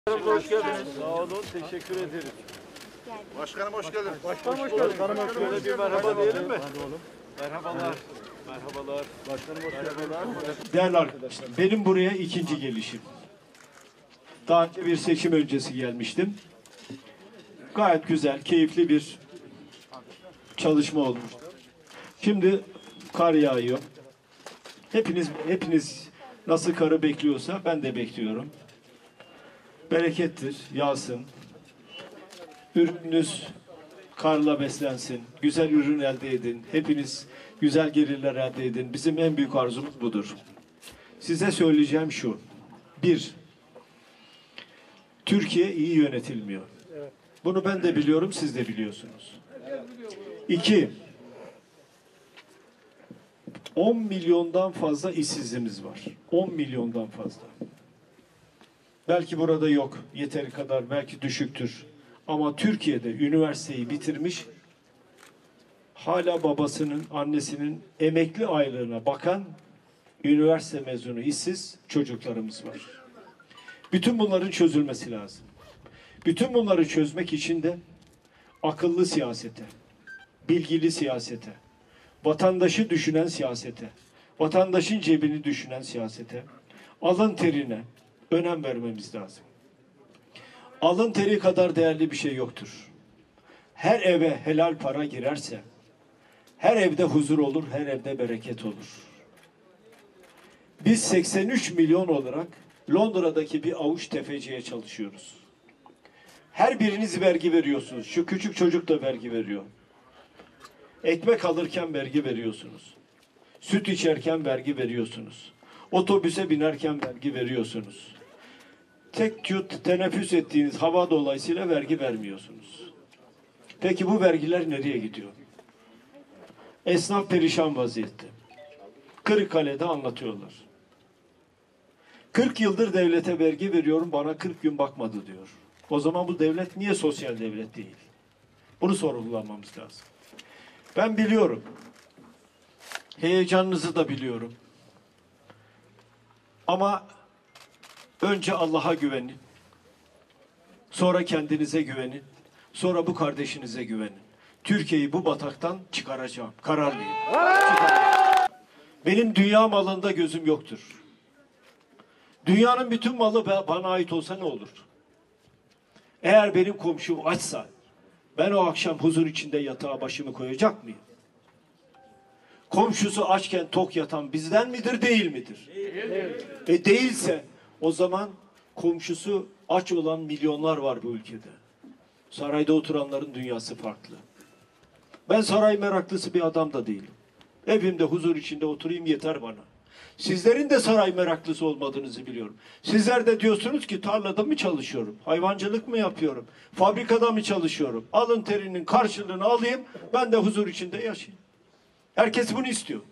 Hoş geldiniz. Sağ olun, teşekkür ederim. Başkanım hoş geldin. Başkanım hoş geldin. Şöyle bir merhaba diyelim mi? Merhabalar. Merhabalar. Başkanım hoş geldiniz. Değerli arkadaşlar, benim buraya ikinci gelişim. Daha önce bir seçim öncesi gelmiştim. Gayet güzel, keyifli bir çalışma olmuştu. Şimdi kar yağıyor. Hepiniz nasıl karı bekliyorsa ben de bekliyorum. Berekettir, yağsın. Ürününüz karla beslensin. Güzel ürün elde edin. Hepiniz güzel gelirler elde edin. Bizim en büyük arzumuz budur. Size söyleyeceğim şu. Bir, Türkiye iyi yönetilmiyor. Bunu ben de biliyorum, siz de biliyorsunuz. İki, 10 milyondan fazla işsizimiz var. 10 milyondan fazla. Belki burada yok, yeteri kadar, belki düşüktür. Ama Türkiye'de üniversiteyi bitirmiş, hala babasının, annesinin emekli aylığına bakan üniversite mezunu işsiz çocuklarımız var. Bütün bunların çözülmesi lazım. Bütün bunları çözmek için de akıllı siyasete, bilgili siyasete, vatandaşı düşünen siyasete, vatandaşın cebini düşünen siyasete, alın terine önem vermemiz lazım. Alın teri kadar değerli bir şey yoktur. Her eve helal para girerse, her evde huzur olur, her evde bereket olur. Biz 83 milyon olarak Londra'daki bir avuç tefeciye çalışıyoruz. Her biriniz vergi veriyorsunuz. Şu küçük çocuk da vergi veriyor. Ekmek alırken vergi veriyorsunuz. Süt içerken vergi veriyorsunuz. Otobüse binerken vergi veriyorsunuz. Tek teneffüs ettiğiniz hava dolayısıyla vergi vermiyorsunuz. Peki bu vergiler nereye gidiyor? Esnaf perişan vaziyette. Kırıkkale'de anlatıyorlar. 40 yıldır devlete vergi veriyorum, bana 40 gün bakmadı diyor. O zaman bu devlet niye sosyal devlet değil? Bunu sorgulamamız lazım. Ben biliyorum. Heyecanınızı da biliyorum. Ama önce Allah'a güvenin. Sonra kendinize güvenin. Sonra bu kardeşinize güvenin. Türkiye'yi bu bataktan çıkaracağım. Kararlıyım. Benim dünya malında gözüm yoktur. Dünyanın bütün malı bana ait olsa ne olur? Eğer benim komşum açsa, ben o akşam huzur içinde yatağa başımı koyacak mıyım? Komşusu açken tok yatan bizden midir, değil midir? Değil. Değilse o zaman komşusu aç olan milyonlar var bu ülkede. Sarayda oturanların dünyası farklı. Ben saray meraklısı bir adam da değilim. Evimde huzur içinde oturayım yeter bana. Sizlerin de saray meraklısı olmadığınızı biliyorum. Sizler de diyorsunuz ki tarlada mı çalışıyorum? Hayvancılık mı yapıyorum? Fabrikada mı çalışıyorum? Alın terinin karşılığını alayım, ben de huzur içinde yaşayayım. Herkes bunu istiyor.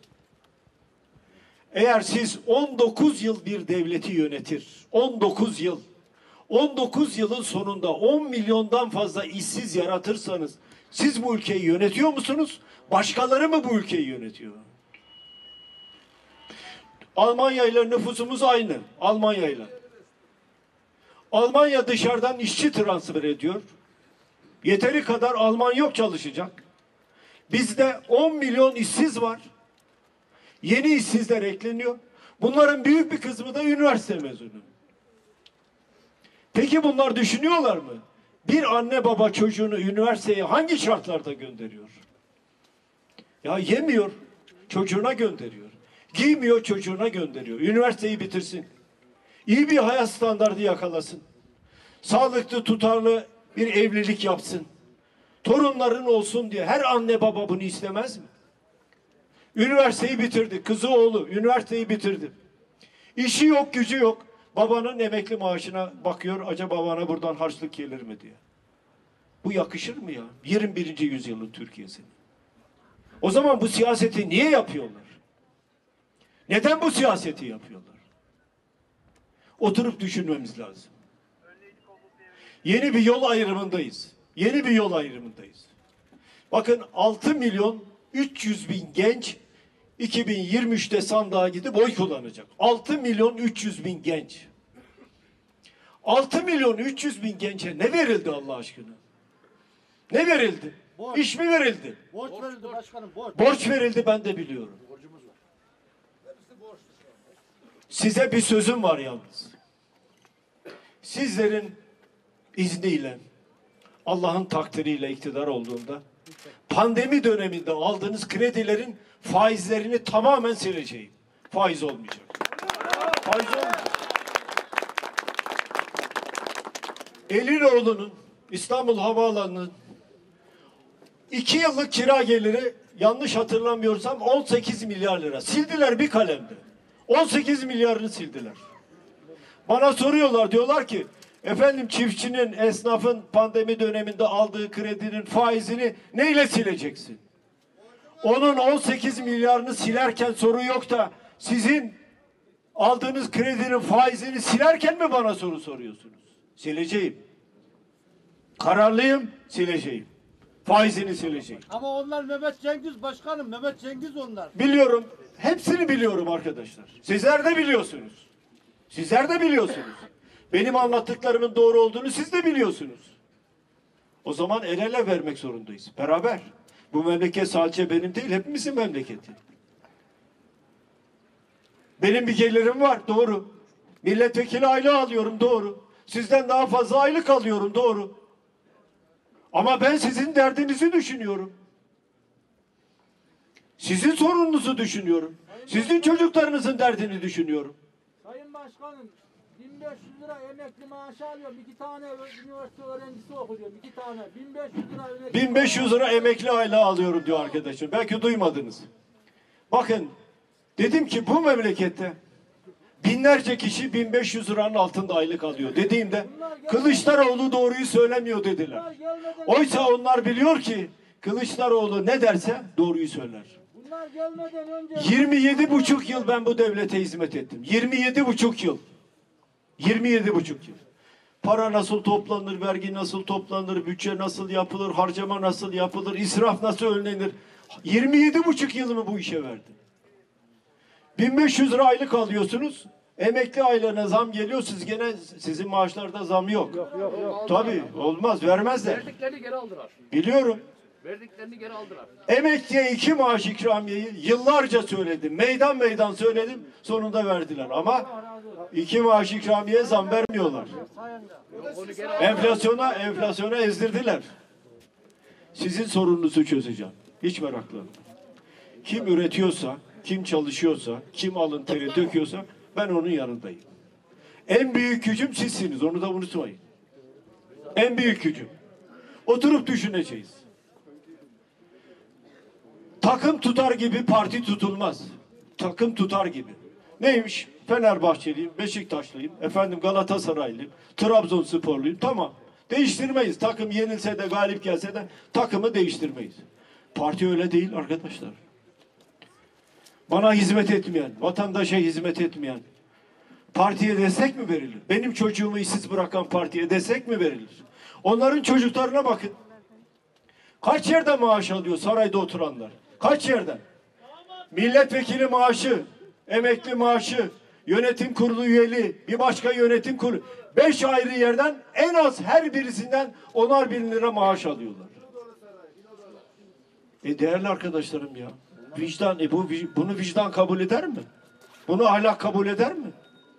Eğer siz 19 yıl bir devleti yönetir, 19 yıl, 19 yılın sonunda 10 milyondan fazla işsiz yaratırsanız, siz bu ülkeyi yönetiyor musunuz? Başkaları mı bu ülkeyi yönetiyor? Almanya ile nüfusumuz aynı. Almanya ile. Almanya dışarıdan işçi transfer ediyor. Yeteri kadar Alman yok çalışacak. Bizde 10 milyon işsiz var. Yeni işsizler ekleniyor. Bunların büyük bir kısmı da üniversite mezunu. Peki bunlar düşünüyorlar mı? Bir anne baba çocuğunu üniversiteye hangi şartlarda gönderiyor? Ya yemiyor, çocuğuna gönderiyor. Giymiyor, çocuğuna gönderiyor. Üniversiteyi bitirsin. İyi bir hayat standardı yakalasın. Sağlıklı, tutarlı bir evlilik yapsın. Torunların olsun diye her anne baba bunu istemez mi? Üniversiteyi bitirdi. Kızı oğlu üniversiteyi bitirdi. İşi yok, gücü yok. Babanın emekli maaşına bakıyor. Acaba bana buradan harçlık gelir mi diye. Bu yakışır mı ya? 21. yüzyılın Türkiye'sine. O zaman bu siyaseti niye yapıyorlar? Neden bu siyaseti yapıyorlar? Oturup düşünmemiz lazım. Yeni bir yol ayrımındayız. Yeni bir yol ayrımındayız. Bakın 6 milyon 300 bin genç 2023'te sandığa gidip oy kullanacak. 6 milyon 300 bin genç. 6 milyon 300 bin gence ne verildi Allah aşkına? Ne verildi? Borç. İş mi verildi? Borç verildi başkanım, borç. Borç verildi, ben de biliyorum. Size bir sözüm var yalnız. Sizlerin izniyle, Allah'ın takdiriyle iktidar olduğunda pandemi döneminde aldığınız kredilerin faizlerini tamamen sileceğim. Faiz olmayacak. Faiz olmayacak. Elinoğlu'nun İstanbul Havaalanı'nın 2 yıllık kira geliri yanlış hatırlamıyorsam 18 milyar lira. Sildiler bir kalemde. 18 milyarını sildiler. Bana soruyorlar, diyorlar ki efendim çiftçinin, esnafın pandemi döneminde aldığı kredinin faizini neyle sileceksin? Onun 18 milyarını silerken sorun yok da sizin aldığınız kredinin faizini silerken mi bana soru soruyorsunuz? Sileceğim. Kararlıyım, sileceğim. Faizini sileceğim. Ama onlar Mehmet Cengiz başkanım, Mehmet Cengiz onlar. Biliyorum. Hepsini biliyorum arkadaşlar. Sizler de biliyorsunuz. Sizler de biliyorsunuz. Benim anlattıklarımın doğru olduğunu siz de biliyorsunuz. O zaman el ele vermek zorundayız. Beraber. Bu memleket sadece benim değil, hepimizin memleketi. Benim bir gelirim var, doğru. Milletvekili aylığı alıyorum, doğru. Sizden daha fazla aylık alıyorum, doğru. Ama ben sizin derdinizi düşünüyorum. Sizin sorununuzu düşünüyorum. Sizin çocuklarınızın derdini düşünüyorum. Sayın Başkanım, 1500 lira emekli maaşı alıyorum. 2 tane üniversite öğrencisi okuyorum. 2 tane. 1500 lira emekli 1500 lira emekli aylığı alıyorum diyor arkadaşım. Belki duymadınız. Bakın, dedim ki bu memlekette binlerce kişi 1500 liranın altında aylık alıyor dediğimde Kılıçdaroğlu doğruyu söylemiyor dediler. Oysa onlar biliyor ki Kılıçdaroğlu ne derse doğruyu söyler. Bunlar gelmeden önce 27,5 yıl ben bu devlete hizmet ettim. 27,5 yıl. 27,5 yıl. Para nasıl toplanır, vergi nasıl toplanır, bütçe nasıl yapılır, harcama nasıl yapılır, israf nasıl önlenir. 27,5 yılımı bu işe verdim. 1500 lira aylık alıyorsunuz. Emekli aylığına zam geliyor. Siz gene, sizin maaşlarda zam yok. Yok. Tabii olmaz, vermezler. Verdiklerini geri aldılar. Biliyorum. Verdiklerini geri aldılar. Emekliye 2 maaş ikramiyeyi yıllarca söyledim. Meydan meydan söyledim. Sonunda verdiler. Ama 2 maaş ikramiye zam vermiyorlar. Enflasyona ezdirdiler. Sizin sorununuzu çözeceğim. Hiç meraklanmayın. Kim üretiyorsa, kim çalışıyorsa, kim alın teri döküyorsa ben onun yanındayım. En büyük gücüm sizsiniz. Onu da unutmayın. En büyük gücüm. Oturup düşüneceğiz. Takım tutar gibi parti tutulmaz. Takım tutar gibi. Neymiş? Fenerbahçeliyim, Beşiktaşlıyım, efendim Galatasaraylıyım, Trabzonsporluyum. Tamam. Değiştirmeyiz. Takım yenilse de galip gelse de takımı değiştirmeyiz. Parti öyle değil arkadaşlar. Bana hizmet etmeyen, vatandaşa hizmet etmeyen partiye destek mi verilir? Benim çocuğumu işsiz bırakan partiye destek mi verilir? Onların çocuklarına bakın. Kaç yerden maaş alıyor sarayda oturanlar? Kaç yerden? Milletvekili maaşı, emekli maaşı, yönetim kurulu üyeliği, bir başka yönetim kurulu. 5 ayrı yerden en az her birisinden 10'ar bin lira maaş alıyorlar. Değerli arkadaşlarım ya. Vicdan, bunu vicdan kabul eder mi? Bunu ahlak kabul eder mi?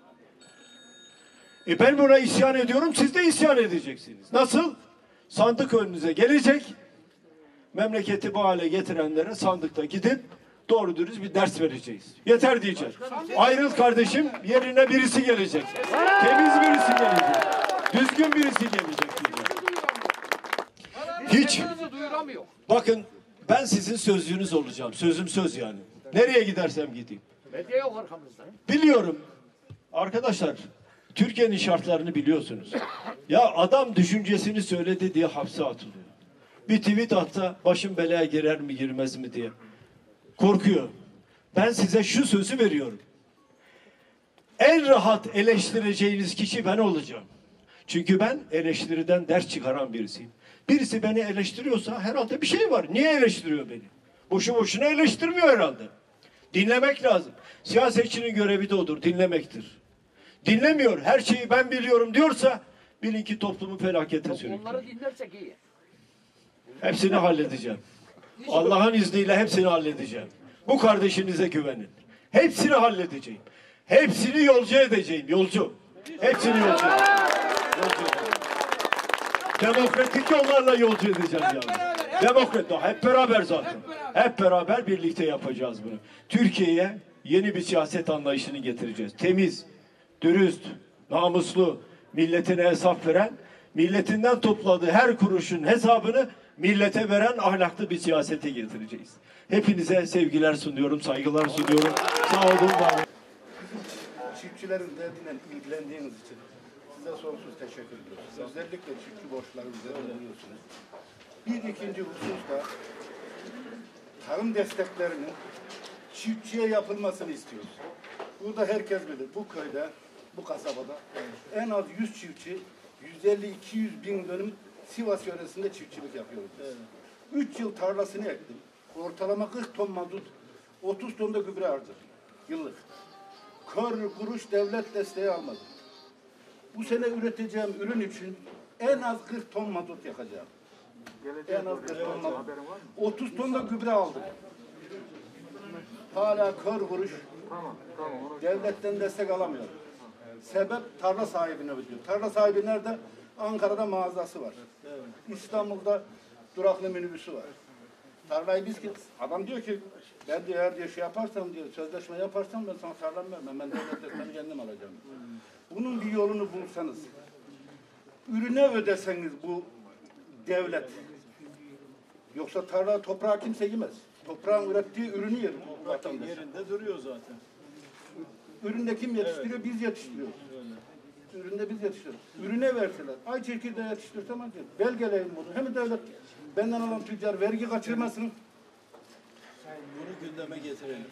Ben buna isyan ediyorum, siz de isyan edeceksiniz. Nasıl? Sandık önünüze gelecek, memleketi bu hale getirenlere sandıkta gidip doğru dürüst bir ders vereceğiz. Yeter diyeceğiz. Ayrıl kardeşim, yerine birisi gelecek. Temiz birisi gelecek. Düzgün birisi gelecek diyeceğim. Hiç. Bakın, ben sizin sözcüğünüz olacağım. Sözüm söz yani. Nereye gidersem gideyim. Medya yok arkamızda. Biliyorum. Arkadaşlar, Türkiye'nin şartlarını biliyorsunuz. Ya adam düşüncesini söyledi diye hapse atılıyor. Bir tweet atsa başım belaya girer mi girmez mi diye. Korkuyor. Ben size şu sözü veriyorum. En rahat eleştireceğiniz kişi ben olacağım. Çünkü ben eleştiriden ders çıkaran birisiyim. Birisi beni eleştiriyorsa herhalde bir şey var. Niye eleştiriyor beni? Boşu boşuna eleştirmiyor herhalde. Dinlemek lazım. Siyasetçinin görevi de odur, dinlemektir. dinlemiyor, her şeyi ben biliyorum diyorsa bilin ki toplumu felakete sürüklüyor. Onları dinlersek iyi. Hepsini halledeceğim. Allah'ın izniyle hepsini halledeceğim. Bu kardeşinize güvenin. Hepsini halledeceğim. Hepsini yolcu edeceğim. Yolcu. Hepsini yolcu edeceğim. Demokratik yollarla yolcu edeceğim yani. Demokrat. Hep beraber zaten. Hep beraber birlikte yapacağız bunu. Türkiye'ye yeni bir siyaset anlayışını getireceğiz. Temiz, dürüst, namuslu, milletine hesap veren, milletinden topladığı her kuruşun hesabını millete veren ahlaklı bir siyasete getireceğiz. Hepinize sevgiler sunuyorum, saygılar sunuyorum. Sağ olun, var olun. Çiftçilerin derdiyle ilgilendiğiniz için size sonsuz teşekkür ediyoruz. Özellikle çiftçi borçları üzerinde duruyorsunuz. Bir ikinci husus da tarım desteklerinin çiftçiye yapılmasını istiyoruz. Burada herkes bilir. Bu köyde, bu kasabada en az 100 çiftçi 150-200 bin dönüm Sivas yöresinde çiftçilik yapıyoruz. 3 yıl tarlasını ektim. Ortalama 40 ton mazot, 30 ton da gübre harcadım. Yıllık. Kör kuruş devlet desteği almadım. Bu sene üreteceğim ürün için en az 40 ton mazot yakacağım. En az 40 ton mazot. 30 ton da gübre aldım. Hala kör kuruş devletten destek alamıyorum. Sebep tarla sahibine ödüyor. Tarla sahibi nerede? Ankara'da mağazası var. İstanbul'da duraklı minibüsü var. Tarlayı biz ki, adam diyor ki ben diyor eğer diyor şey yaparsam diyor sözleşme yaparsam ben sana tarlam vermem. Ben devlet desteğini kendim alacağım. Bunun bir yolunu bulsanız, ürüne ödeseniz bu devlet. Yoksa tarla toprağı kimse yemez. Toprağın ürettiği ürünü yer vatandaş. Yerinde duruyor zaten. Üründe kim yetiştiriyor? Biz yetiştiriyoruz. Üründe biz yetiştiriyoruz. Ürüne verseler, ay çekirdeği yetiştirsem hadi. Belgeleyin bunu. Hem devlet benden alan tüccar vergi kaçırmasın. Bunu gündeme getirelim.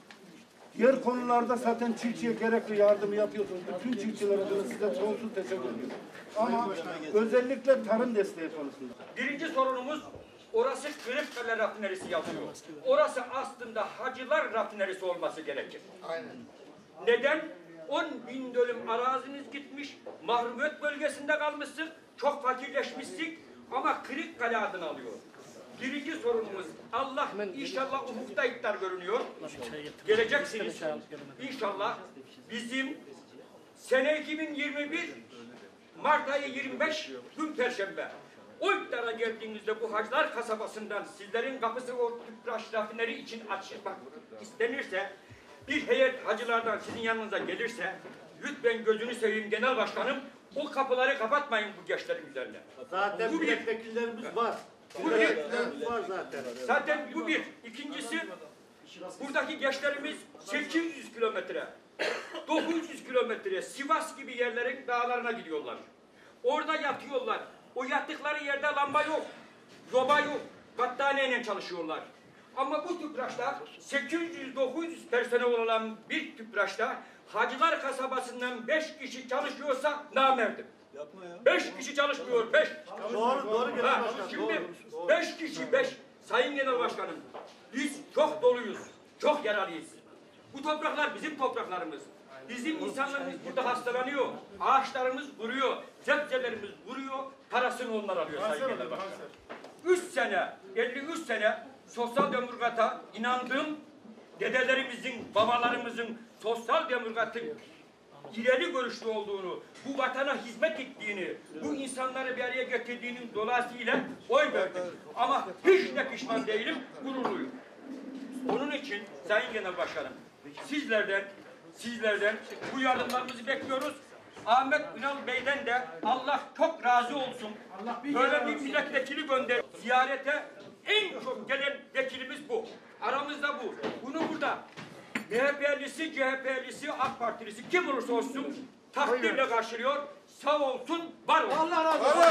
Diğer konularda zaten çiftçiye gerekli yardımı yapıyorsunuz. Bütün çiftçilere de size sonsuz teşekkür ediyorum. Ama özellikle tarım desteği konusunda. Birinci sorunumuz orası Kırıkkale rafinerisi yapıyor. Orası aslında Hacılar rafinerisi olması gerekir. Aynen. Neden? 10.000 dönüm araziniz gitmiş, mahrumiyet bölgesinde kalmışsın, çok fakirleşmişsin ama Kırıkkale adını alıyor. Birinci sorunumuz Allah inşallah ufukta iktidar görünüyor. Geleceksiniz. İnşallah bizim sene 2021 Mart ayı 25 gün Perşembe. O iktidara geldiğinizde bu Hacılar kasabasından sizlerin kapısı o Tüpraş rafineri için açmak istenirse bir heyet hacılardan sizin yanınıza gelirse lütfen gözünü seveyim genel başkanım o kapıları kapatmayın bu gençlerin üzerine. Zaten Bu bir. milletvekillerimiz var. Bu bir. Milletvekillerimiz var zaten. Zaten bu bir. İkincisi buradaki gençlerimiz 800 kilometre 900 kilometre Sivas gibi yerlerin dağlarına gidiyorlar. Orada yatıyorlar. O yattıkları yerde lamba yok. Zoba yok. Battaniyeyle çalışıyorlar. Ama bu tüpraşta 800-900 personel olan bir tüpraşta Hacılar kasabasından 5 kişi çalışıyorsa namerdim. Yapma ya. 5 kişi çalışmıyor, 5. Doğru genel başkan. Şimdi 5 kişi, 5. Sayın Genel Başkanım, biz çok doluyuz, çok yaralıyız. Bu topraklar bizim topraklarımız. Bizim insanlarımız burada hastalanıyor, ağaçlarımız kuruyor, sebzelerimiz kuruyor, parasını onlar alıyor Sayın Genel Başkanım. 3 sene, 53 sene sosyal demokrata inandığım dedelerimizin, babalarımızın sosyal demokratın ileri görüşlü olduğunu, bu vatana hizmet ettiğini, bu insanları bir araya getirdiğinin dolayısıyla oy verdim. Ama hiç de pişman değilim, gururluyum. Onun için Sayın Genel Başkanım, sizlerden bu yardımlarımızı bekliyoruz. Ahmet Ünal Bey'den de Allah çok razı olsun. Böyle bir milletvekili gönder. Ziyarete en çok gelen vekilimiz bu. Aramızda bu. Bunu burada MHP'lisi, CHP'lisi, AK Partilisi kim olursa olsun takdirle karşılıyor. Sağ olsun, var olsun. Allah razı olsun.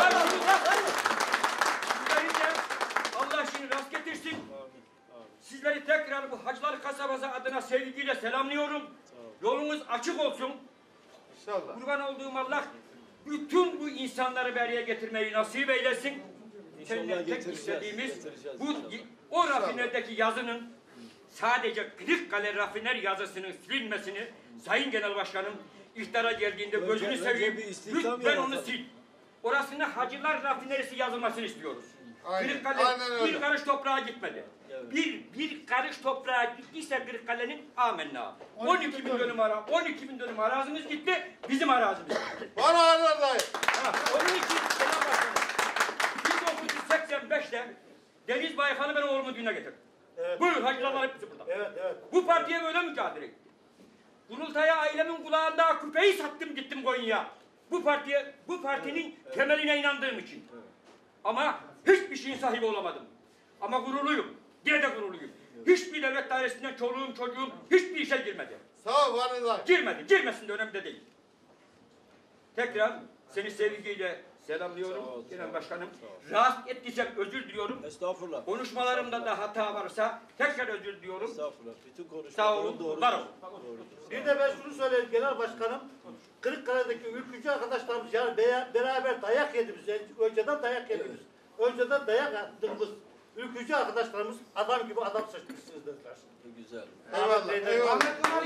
Sizleri de Allah işini rast getirsin. Sizleri tekrar bu Hacılar Kasabası adına sevgiyle selamlıyorum. Yolunuz açık olsun. İnşallah. Kurban olduğum Allah bütün bu insanları bir araya getirmeyi nasip eylesin. Seninle tek istediğimiz bu o rafinerdeki yazının sadece Kırıkkale rafiner yazısının silinmesini Sayın Genel Başkanım İftara geldiğinde gözünü seveyim. Lütfen onu sil. Orasında Hacılar Rafinerisi yazılmasını istiyoruz. Kırıkkale bir karış toprağa gitmedi. Bir karış toprağa gittiyse Kırıkkale'nin amenna. 12 bin dönüm arazimiz gitti, bizim arazimiz gitti. Bana anladın. Onun için Cenab-ı Başkanım, 1985'te Deniz Baykal'ı ben oğlumun düğüne getirdim. Evet. Buyur hacılar hepsi burada. Evet, evet. Bu partiye böyle mücadele ettim. Kurultaya ailemin kulağında küpeyi sattım gittim Konya'ya. Bu partinin temeline inandığım için. Ama hiçbir şeyin sahibi olamadım. Ama gururluyum. Yine de gururluyum. Hiçbir devlet dairesinden çoluğum çocuğum hiçbir işe girmedi. Sağ ol varınlar. Girmesin de önemli değil. Tekrar seni sevgiyle selamlıyorum Genel Başkanım. Rahatsız ettiysem özür diliyorum. Estağfurullah. Konuşmalarımda da hata varsa tekrar özür diliyorum. Estağfurullah. Bütün Sağ konuşmaların olun, doğru. var olun. Bir de ben şunu söyleyeyim Genel Başkanım. Kırıkkale'deki ülkücü arkadaşlarımız yani beraber dayak yediğimiz, önceden dayak yediğimiz, önceden dayak attığımız ülkücü arkadaşlarımız adam gibi adam seçmişsiniz dediler. Güzel. Eyvallah.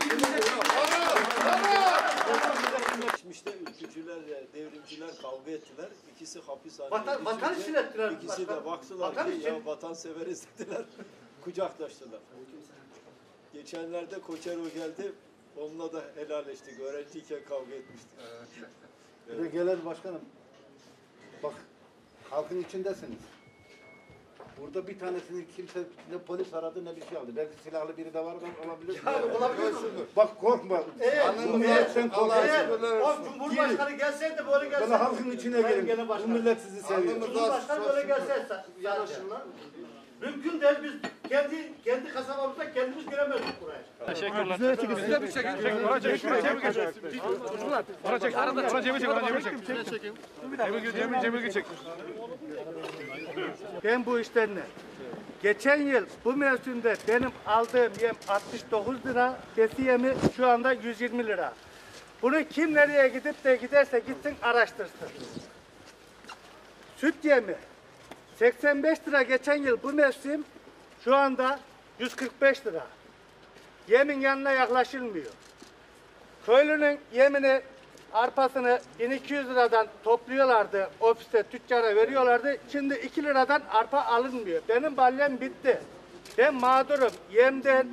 Geçmişte ülkücüler, devrimciler kavga ettiler. İkisi hapishaneye Vatan için ettiler. İkisi de baktılar vatan ki için. ya vatan severiz dediler. Kucaklaştılar. Geçenlerde Koçero geldi. Onunla da helalleştik. Öğrenciyken kavga etmiştik. Bir de Genel Başkanım, bak halkın içindesiniz. Burada bir tanesini kimse ne polis aradı ne bir şey aldı. Belki silahlı biri de var olabilir. Olabilir. Bak korkma. Eğer Bu millet sen korkarsın. o Cumhurbaşkanı gelseydi böyle gelseydi. Böyle halkın içine gelin. Bu millet sizi seviyor. Cumhurbaşkanı böyle gelseydi sadece. Mümkün değil biz kendi kasabamızda kendimiz giremezdik buraya. Ben bu işlerini geçen yıl bu mevsimde benim aldığım yem 69 lira, besiyemi şu anda 120 lira. Bunu kim nereye gidip de giderse gitsin araştırsın. Süt yemi 85 lira geçen yıl bu mevsim şu anda 145 lira. Yemin yanına yaklaşılmıyor. Köylünün yemini, arpasını 1200 liradan topluyorlardı, ofiste tüccara veriyorlardı. Şimdi 2 liradan arpa alınmıyor. Benim balyem bitti. Ben mağdurum. Yemden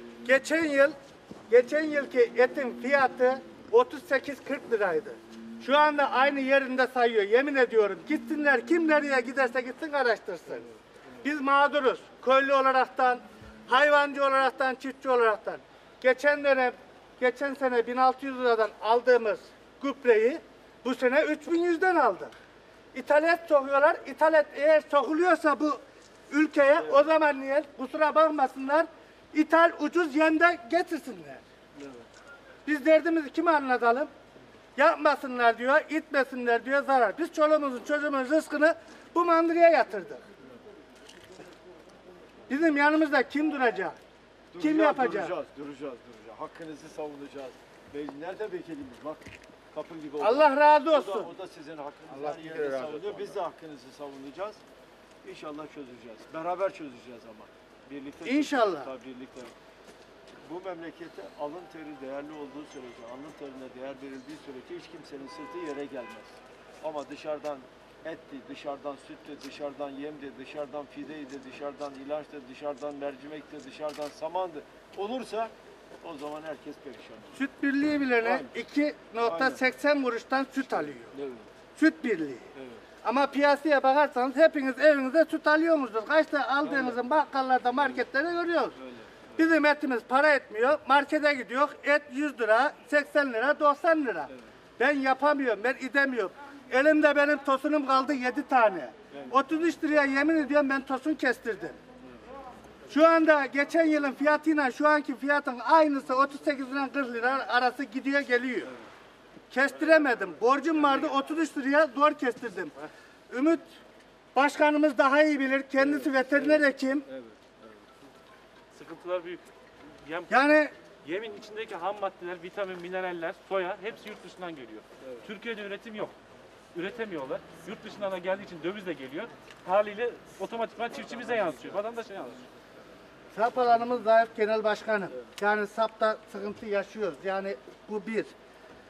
geçen yılki etin fiyatı 38-40 liraydı. Şu anda aynı yerinde sayıyor. Yemin ediyorum. Gitsinler kim nereye giderse gitsin araştırsın. Biz mağduruz. Köylü olaraktan, hayvancı olaraktan, çiftçi olaraktan. Geçen sene 1600 liradan aldığımız gübreyi bu sene 3100'den aldık. İthalat sokuyorlar. İthalat eğer sokuluyorsa bu ülkeye o zaman niye? Kusura bakmasınlar. İthal ucuz yemde getirsinler. Biz derdimizi kime anlatalım? Yapmasınlar diyor, itmesinler diyor, zarar. Biz çoluğumuzun çocuğumuzun rızkını bu mandırıya yatırdık. Bizim yanımızda kim duracak? Kim yapacak? Duracağız. Hakkınızı savunacağız. Nerede vekilimiz? Bak kapı gibi oldu. Allah razı olsun. O da sizin hakkınızı her yerde savunuyor. Biz de hakkınızı savunacağız. İnşallah çözeceğiz. Beraber çözeceğiz ama. Birlikte İnşallah. Tabii birlikte. Bu memlekette alın teri değerli olduğu sürece, alın terine değer verildiği sürece hiç kimsenin sırtı yere gelmez. Ama dışarıdan etti, dışarıdan süttü, dışarıdan yemdi, dışarıdan fideydi, dışarıdan ilaçtı, dışarıdan mercimekti, dışarıdan samandı olursa o zaman herkes perişan olur. Süt birliği bilene 2.80 kuruştan süt alıyor. Evet. Süt birliği. Evet. Ama piyasaya bakarsanız hepiniz evinize süt alıyorsunuzdur. Kaçta aldığınızın bakkallarda, marketlerde görüyoruz. Öyle. Bizim etimiz para etmiyor. Markete gidiyor. Et 100 lira, 80 lira, 90 lira. Evet. Ben yapamıyorum, ben idemiyorum. Elimde benim tosunum kaldı 7 tane. Evet. 33 liraya yemin ediyorum ben tosun kestirdim. Şu anda geçen yılın fiyatıyla şu anki fiyatın aynısı 38 lira 40 lira arası gidiyor geliyor. Evet. Kestiremedim. Borcum vardı 33 liraya zor kestirdim. Ümit Başkanımız daha iyi bilir. Kendisi veteriner hekim. Evet. Sıkıntılar büyük. Yemin içindeki ham maddeler, vitamin, mineraller, soya hepsi yurt dışından geliyor. Evet. Türkiye'de üretim yok. Üretemiyorlar. Yurt dışından da geldiği için döviz de geliyor. Haliyle otomatikman çiftçimize yansıyor. Vatandaşa yansıyor. Sap alanımız zayıf Genel Başkanım. Yani sapta sıkıntı yaşıyoruz. Yani bu bir.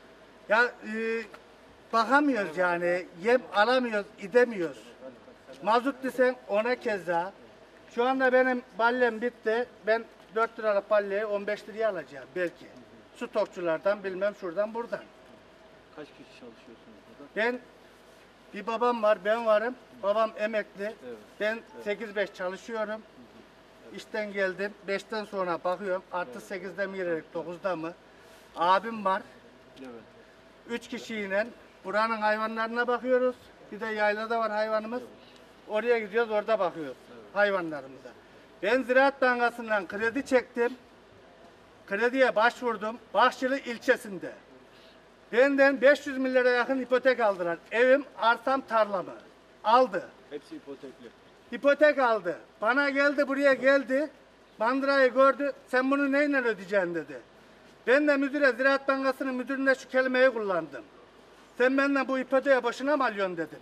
Ya bakamıyoruz yani. Yem alamıyoruz, gidemiyoruz. Mazot desen ona keza. Şu anda benim ballem bitti. Ben 4 liralık balleyi 15 liraya alacağım belki. Stokçulardan bilmem şuradan buradan. Kaç kişi çalışıyorsunuz burada? Ben bir babam var, ben varım. Babam emekli. Ben 8-5 çalışıyorum. İşten geldim. 5'ten sonra bakıyorum. Artı 8'de mi girerek 9'da mı? Abim var. Evet. 3 kişiyle buranın hayvanlarına bakıyoruz. Bir de yaylada var hayvanımız. Oraya gidiyoruz, orada bakıyoruz hayvanlarımıza. Ben Ziraat Bankası'ndan kredi çektim. Krediye başvurdum. Bahçeli ilçesinde. Benden 500 milyara yakın ipotek aldılar. Evim, arsam, tarlamı. Aldı. Hepsi ipotekli. İpotek aldı. Bana geldi, buraya geldi. Bandırayı gördü. Sen bunu neyle ödeyeceksin dedi. Ben de müdüre, Ziraat Bankası'nın müdürüne şu kelimeyi kullandım. Sen benden bu ipoteği boşuna mı alıyorsun dedim.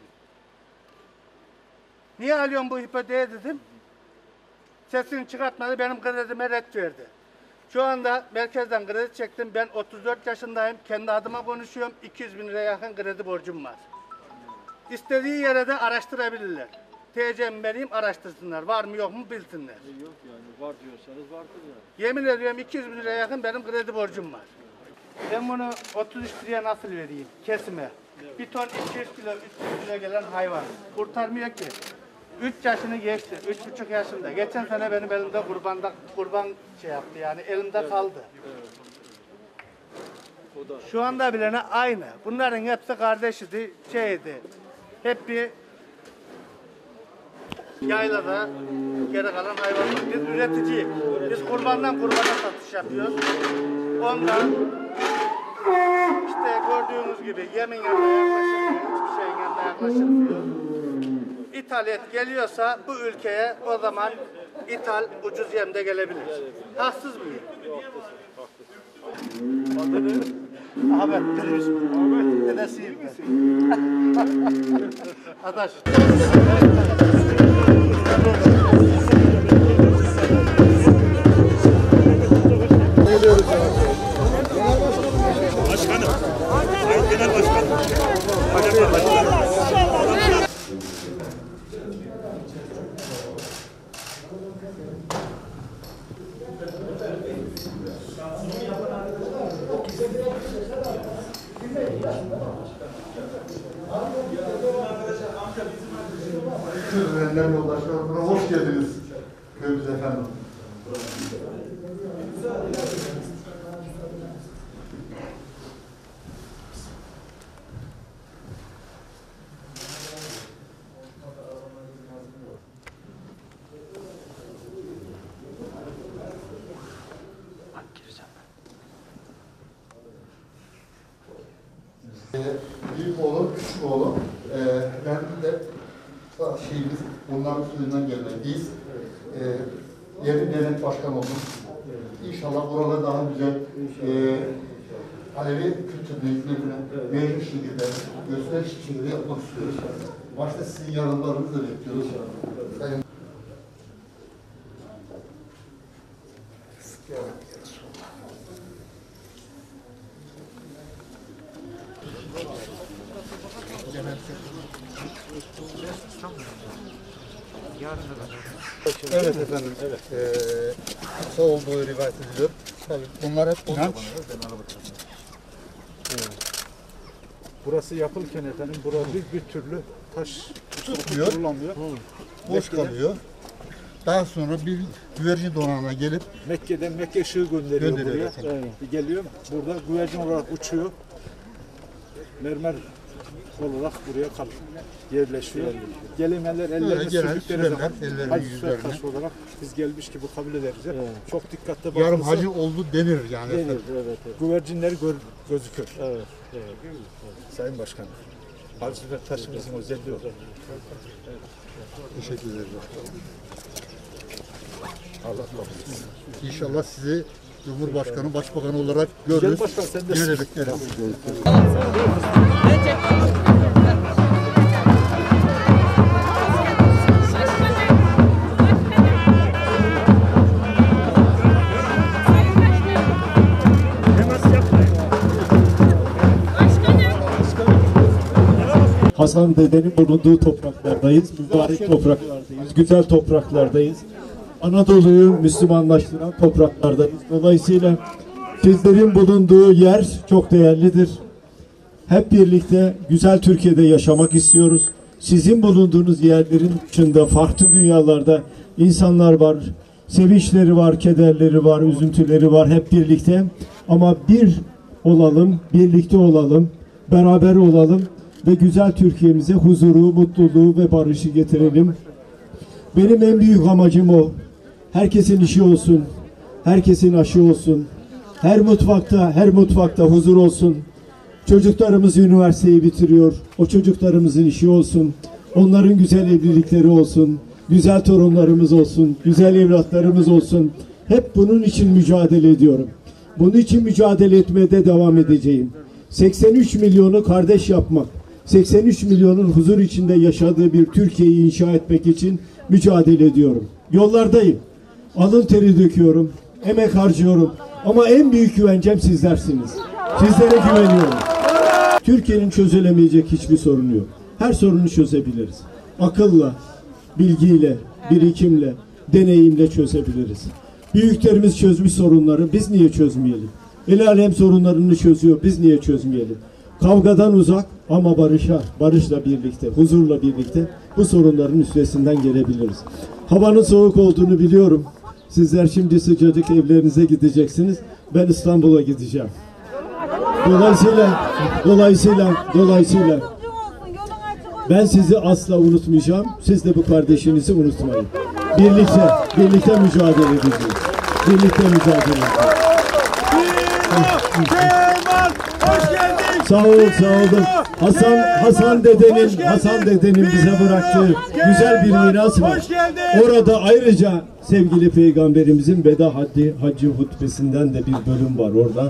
Niye alıyorsun bu ipoteği dedim. Sesini çıkartmadı, benim kredime red verdi. Şu anda merkezden kredi çektim. Ben 34 yaşındayım. Kendi adıma konuşuyorum. 200 bin liraya yakın kredi borcum var. İstediği yere de araştırabilirler. TC'mi vereyim, araştırsınlar. Var mı yok mu bilsinler. Yok yani var diyorsanız vardır yani. Yemin ediyorum 200 bin liraya yakın benim kredi borcum var. Ben bunu 33 liraya nasıl vereyim? Kesime. Bir ton 200 kilo, 300 kilo gelen hayvan. Kurtarmıyor ki. 3 yaşını geçti, 3,5 yaşında. Geçen sene benim elimde kurban şey yaptı yani elimde kaldı. Şu anda bilene aynı. Bunların hepsi kardeşiydi, şeydi. Hep bir yaylada geri kalan hayvanlar. Biz üreticiyiz. Biz kurbandan kurbana satış yapıyoruz. Ondan işte gördüğünüz gibi yemin yanına yaklaşılmıyor. Hiçbir şeyin yanına yaklaşılmıyor. İthalat geliyorsa bu ülkeye o zaman ithal ucuz yemde gelebilir. Haksız mıyım? Ahmet, Ahmet, dedesiyim ben. Adaş. Başkanım. Sayın Genel Başkanım. Başkanım. Öğrenler yoldaşlarına hoş geldiniz köyümüze efendim. Büyük oğlu, küçük oğlu. Ben de şeyimiz, bunların suyundan gelmekteyiz. Yeni devlet başkanı oldum. İnşallah buralarda daha güzel Alevi kültürünü mevcut şekilde gösteriş şekilde yapmak istiyoruz. Başta sizin yardımlarınızı da bekliyoruz. Evet efendim. Evet. Kısa olduğu rivayet ediliyor. Tabii bunlar hep inanç. Burası yapılırken efendim burada bir türlü taş tutmuyor. Boş kalıyor. Daha sonra bir güvercin donanına gelip Mekke'den Mekke ışığı gönderiyor buraya. Geliyor. Burada güvercin olarak uçuyor. Mermer olarak buraya yerleşiyor. Gelemeyenler ellerini sürdükleri zaman hacı taş olarak biz gelmiş gibi kabul ederiz. Çok dikkatli bakılırsa yarım hacı oldu denir yani. Denir, evet. Güvercinleri gözükür. Evet. Sayın Başkanım. Hacı taşımızın özelliği o. Teşekkür ederim. İnşallah sizi Cumhurbaşkanı, Başbakanı olarak görürüz. Başkan, sen de yine de bekleriz. Temas yapmayın. Hasan dedenin bulunduğu topraklardayız. Mübarek topraklardayız. Güzel topraklardayız. Anadolu'yu Müslümanlaştıran topraklardayız. Dolayısıyla sizlerin bulunduğu yer çok değerlidir. Hep birlikte güzel Türkiye'de yaşamak istiyoruz. Sizin bulunduğunuz yerlerin dışında farklı dünyalarda insanlar var. Sevinçleri var, kederleri var, üzüntüleri var hep birlikte. Ama bir olalım, birlikte olalım, beraber olalım ve güzel Türkiye'mize huzuru, mutluluğu ve barışı getirelim. Benim en büyük amacım o. Herkesin işi olsun, herkesin aşı olsun. Her mutfakta huzur olsun. Çocuklarımız üniversiteyi bitiriyor. O çocuklarımızın işi olsun. Onların güzel evlilikleri olsun. Güzel torunlarımız olsun. Güzel evlatlarımız olsun. Hep bunun için mücadele ediyorum. Bunun için mücadele etmeye de devam edeceğim. 83 milyonu kardeş yapmak, 83 milyonun huzur içinde yaşadığı bir Türkiye'yi inşa etmek için mücadele ediyorum. Yollardayım. Alın teri döküyorum. Emek harcıyorum. Ama en büyük güvencem sizlersiniz. Sizlere güveniyorum. Türkiye'nin çözülemeyecek hiçbir sorunu yok. Her sorunu çözebiliriz. Akılla, bilgiyle, birikimle, deneyimle çözebiliriz. Büyüklerimiz çözmüş sorunları, biz niye çözmeyelim? El alem sorunlarını çözüyor, biz niye çözmeyelim? Kavgadan uzak ama barışla birlikte, huzurla birlikte bu sorunların üstesinden gelebiliriz. Havanın soğuk olduğunu biliyorum. Sizler şimdi sıcacık evlerinize gideceksiniz. Ben İstanbul'a gideceğim. Dolayısıyla ben sizi asla unutmayacağım. Siz de bu kardeşinizi unutmayın. Birlikte mücadele edeceğiz. Birlikte mücadele edeceğiz. Sağ olun. Hasan dedenin bize bıraktığı güzel bir miras var. Orada ayrıca sevgili Peygamberimizin veda haccı hutbesinden de bir bölüm var orada.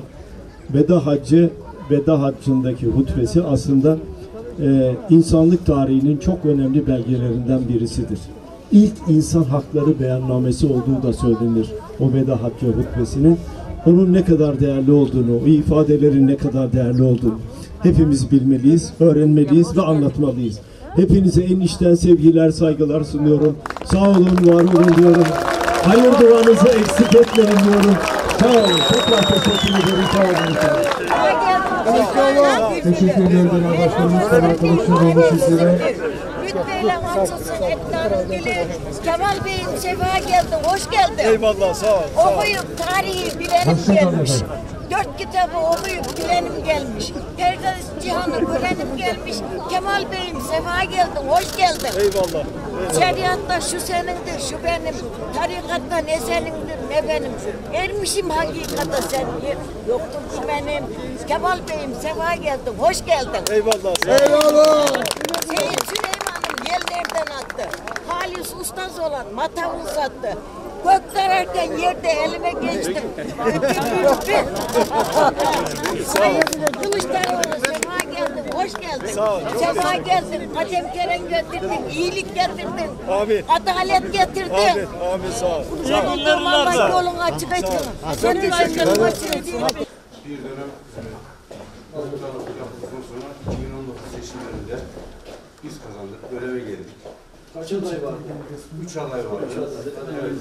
Veda haccındaki hutbesi aslında insanlık tarihinin çok önemli belgelerinden birisidir. İlk insan hakları beyannamesi olduğu da söylenir o veda haccı hutbesinin. Onun ne kadar değerli olduğunu, o ifadelerin ne kadar değerli olduğunu hepimiz bilmeliyiz, öğrenmeliyiz ve anlatmalıyız. Hepinize en içten sevgiler, saygılar sunuyorum. Sağ olun, var olun diyorum. Hayır duanızı eksik etmeyin diyorum. Sağ olun, tekrar teşekkür ederim. Sağ olun. Teşekkür ederim başkanımız. Sana konuşuyorum sizlere. Lütfeyle ansızın ekranı gelir. Kemal Bey'im sefa geldin, hoş geldin. Eyvallah, sağ ol. Okuyup tarihi bilenim gelmiş. 4 kitabı okuyup bilenim gelmiş. Perdesiz cihanı görenim gelmiş. Kemal Bey'im sefa geldin, hoş geldin. Eyvallah. Şeriatta şu senindir, şu benim. Tarikatta ne senindir, ne benim. Ermişim hakikata sen, yoktur ki benim. Kemal Bey'im sefa geldin, hoş geldin. Eyvallah. Eyvallah. Seyit Süleyman'ım yerlerden attı. Halis ustaz olan matavul sattı. Gök kararken yerde elime geçtim. Sayın Kılıçdaroğlu sefa geldin, hoş geldin. Sefa geldin, kadem keren getirdin, iyilik getirdin. Amin. Adalet getirdin. Amin, sağ ol. Senin Allah yolunu açık etsin. Senin yolunu açık etsin. Bir dönem sonra 2019 seçimlerinde biz kazandık, göreve geldik. Kaç aday var? 3 aday vardı. Evet,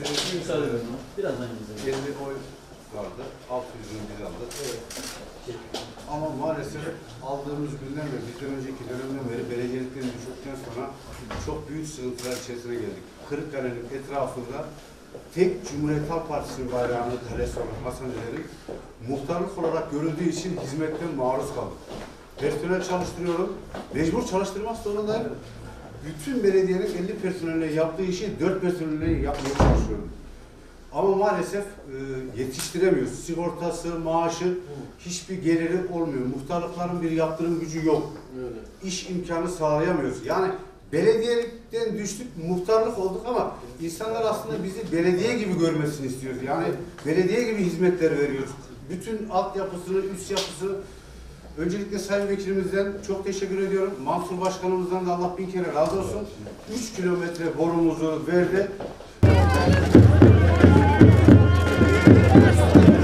850 oy vardı. 600'ün biz aldık. Ama maalesef aldığımız günden ve bizden önceki dönemden beri belediyeliklerin düştükten sonra çok büyük sıkıntılar içerisine geldik. Kırıkkale'nin etrafında tek Cumhuriyet Halk Partisi'nin bayrağını kalesi olan Hasan Dede'nin muhtarlık olarak görüldüğü için hizmetten maruz kaldık. Personel çalıştırıyorum. Mecbur çalıştırmak zorundayım. Bütün belediyenin 50 personelle yaptığı işi 4 personelle yapmaya çalışıyorum. Ama maalesef yetiştiremiyoruz. Sigortası, maaşı, hiçbir geliri olmuyor. Muhtarlıkların bir yaptırım gücü yok. İş imkanı sağlayamıyoruz. Yani belediyelikten düştük, muhtarlık olduk ama insanlar aslında bizi belediye gibi görmesini istiyoruz. Yani belediye gibi hizmetler veriyoruz. Bütün altyapısını, üst yapısını. Öncelikle Sayın Vekilimizden çok teşekkür ediyorum. Mansur Başkanımızdan da Allah bin kere razı olsun. 3 kilometre borumuzu verdi.